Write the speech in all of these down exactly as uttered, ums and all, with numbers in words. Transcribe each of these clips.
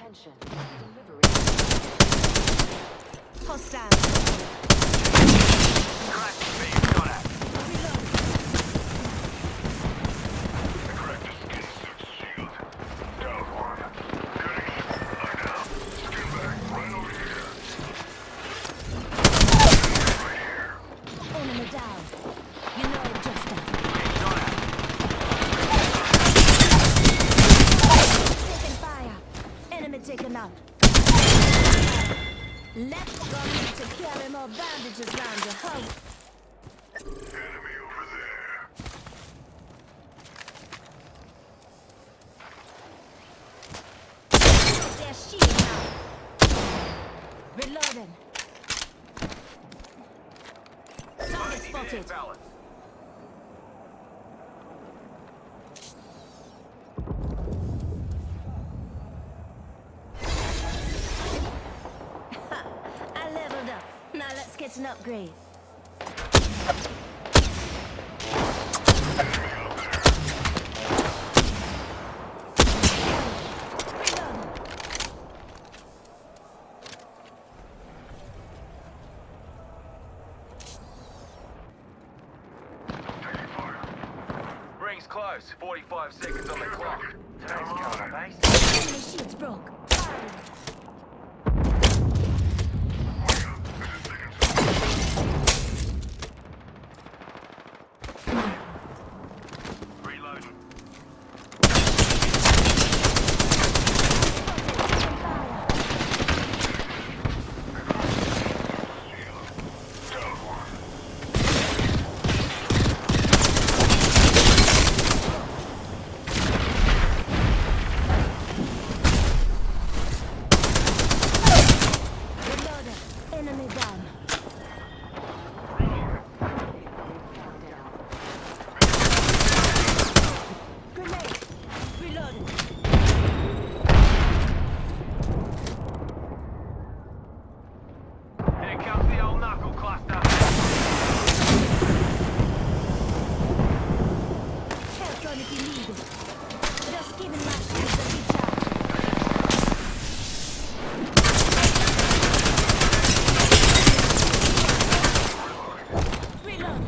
Attention. Delivery. Hostile. Crack me, you got it. Reload. Crack the skin suit shield. Down one. Goody. I'm down. Skin back. Right over here. Right here. Enemy down. You know it just done. Got it. Taking fire. Enemy taken out. Left gonna need to carry more bandages round your hug. Enemy over there. Their shield now. Reloading. Target spotted. Balance. I leveled up. Now let's get an upgrade. Reloading. Taking fire. Rings close. forty-five seconds on the clock. Today's counter base. Enemy shields broke. Firing. Reloading. Down one. Reloading. Enemy down. Grenade. Reloading. Here comes the old knuckle cluster. Help on if you need it. Just giving my shields a recharge. Reload.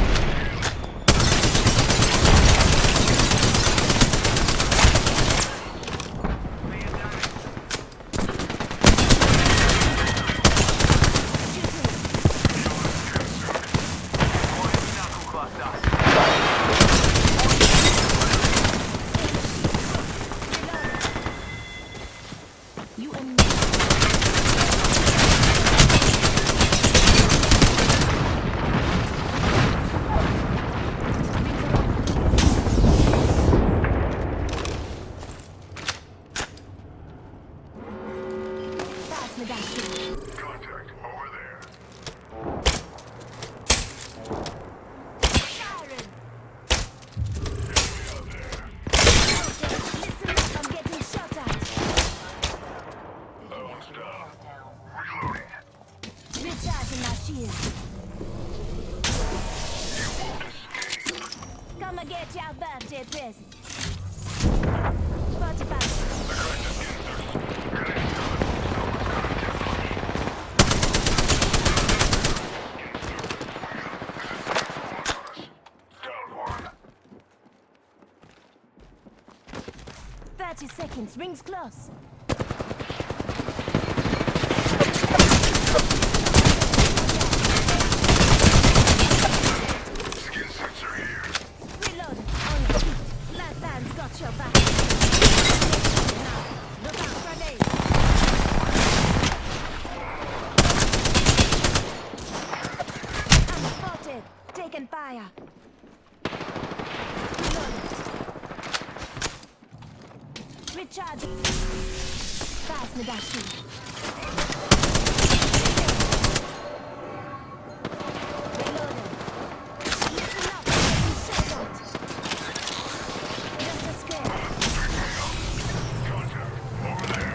Knuckle cluster. You and me. Pass me that shit. Contact over there. Siren. Enemy out there. Listen up, I'm getting shot at. That one's down. Reloading. Recharging my shield. You won't escape. Come and get your birthday present. forty-five. Down one. thirty seconds. Rings close. Skin sensor here. Reloading. On your feet. Lifeline's got your back. Now, look out, grenade. I'm spotted. Taking fire. Reloading. Recharging. Pass me that shield. Reloading. Listen up. I'm shot at. Just a square. Contact over there.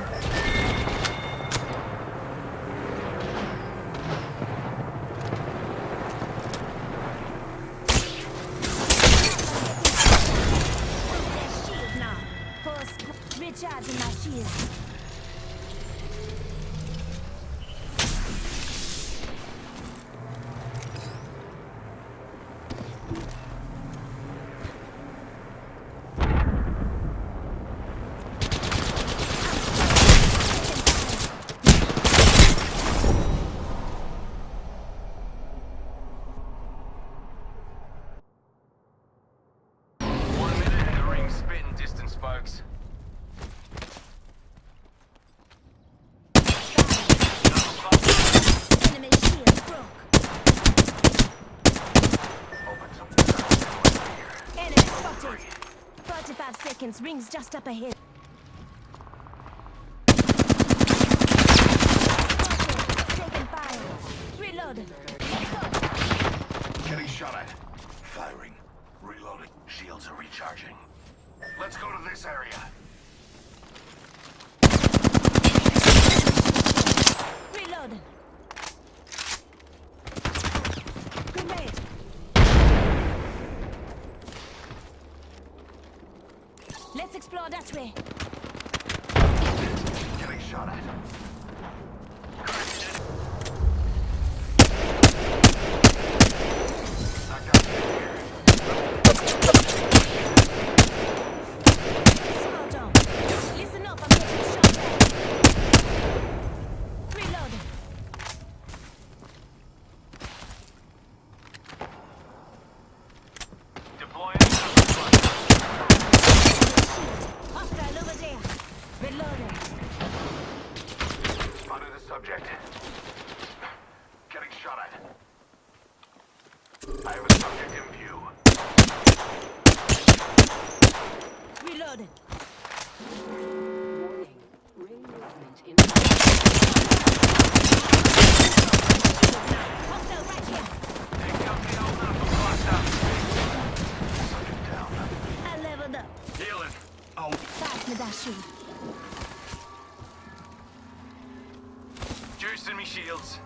Their shield now. Recharging my shield. seconds. Rings just up ahead. Taking fire. Reload. Let's go. Getting shot at. Firing. Reloading. Shields are recharging. Let's go to this area. Reloading. Grenade. Let's explore that way. Getting shot at. Knocked out here. Spot on. Listen up, I'm getting shot at. Reloading. Deploying. Hostile over there. Reloading. Spotted the subject. Getting shot at. I have a subject in view. Reloading. Warning. Ring movement in Hostile right here. Take out the old enough to blast out. Subject down. I leveled up. Healing. Oh, Pass me that shoe. juicing me shields.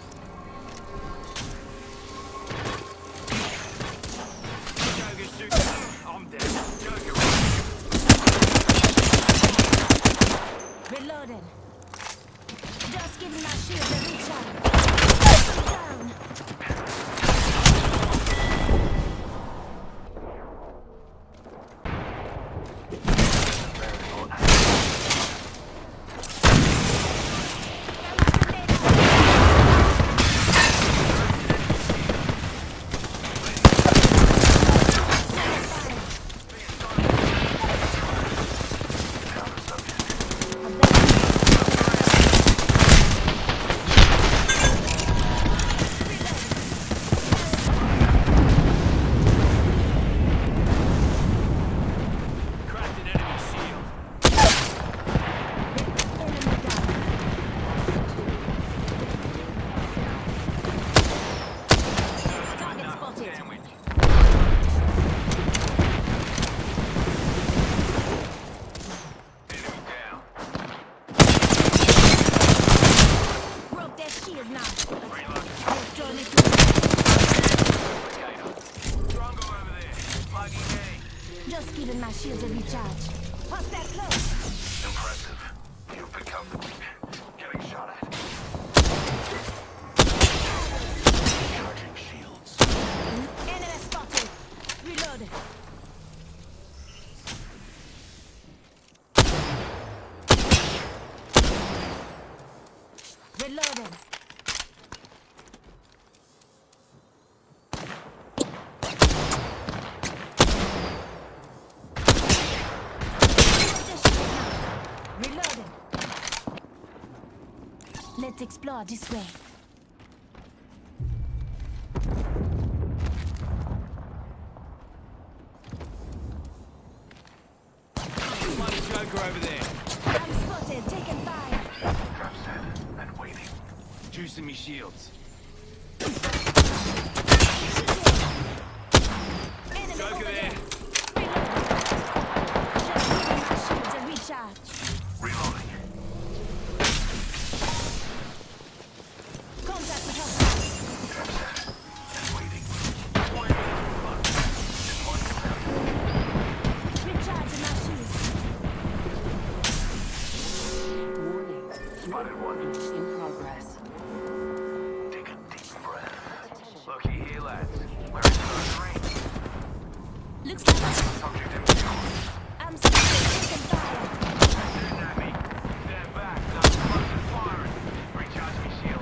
Joker shoot. I'm dead. Joker. Reloading. Just giving my shield a recharge. Down. Cracked an enemy shield. Enemy down. Target spotted. Sandwich. Enemy down. Broke their shield now. Reload. Let's join it to Drongo over there. Plugging A. Just giving my shield a recharge. Hostile close. Impressive. You've become getting shot at. Charging shields. Enemy spotted. Reloading. Reloading. Reloading. Let's explore this way. Money Joker over there. I'm spotted, taking fire. Trap set and waiting. Juicing me shields. Enemy Joker over there. Just giving my shields a recharge. Reloading. Contact with hostile. Trap set and waiting. Recharging my shields. warning. Spotted one. In progress. Take a deep breath. Looky here, lads. We're in close range. Looks like Subject in view. I'm spotted, taking fire. Shooting at me. Stand back. Not close and firing. Recharge me shields.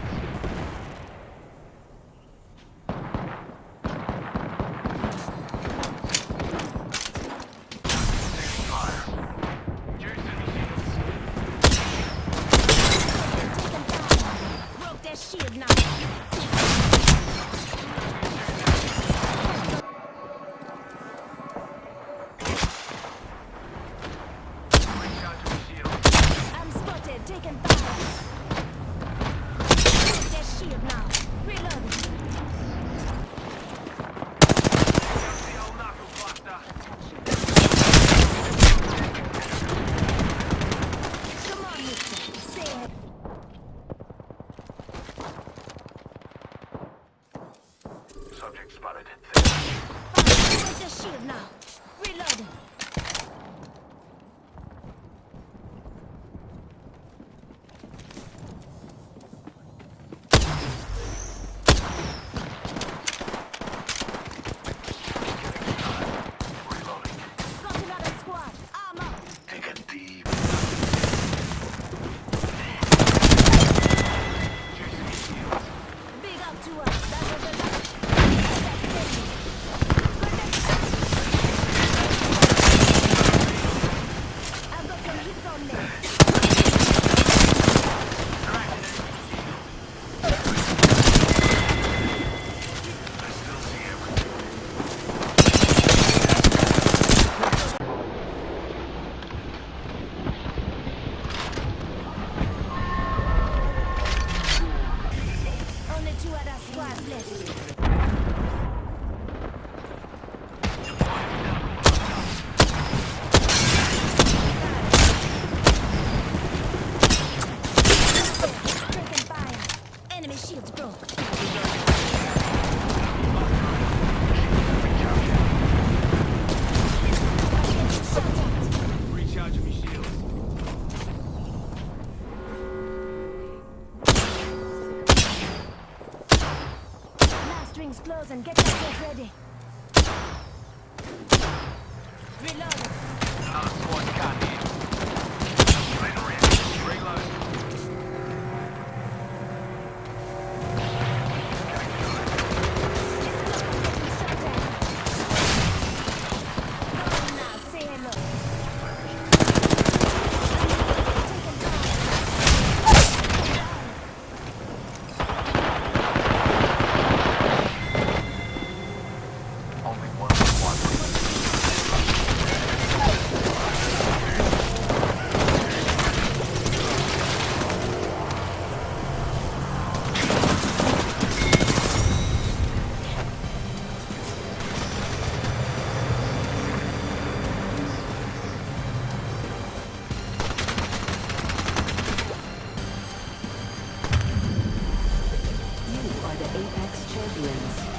Taking fire. Juicing me shields. Taking fire. Broke their shield now. subject spotted. Where's the shield now? Reloading. Reloading. Got another squad. Armor. Take a deep. Big up to us. That was a lot. I've got some hits on me. I still see everything. Only two other squads left. Taking fire. Enemy shields broke. Shot at. Recharging me shields. Last ring's close and get yourself ready. Reloading. Another squad gun here. Reload. Only one squad. You are the Apex champions.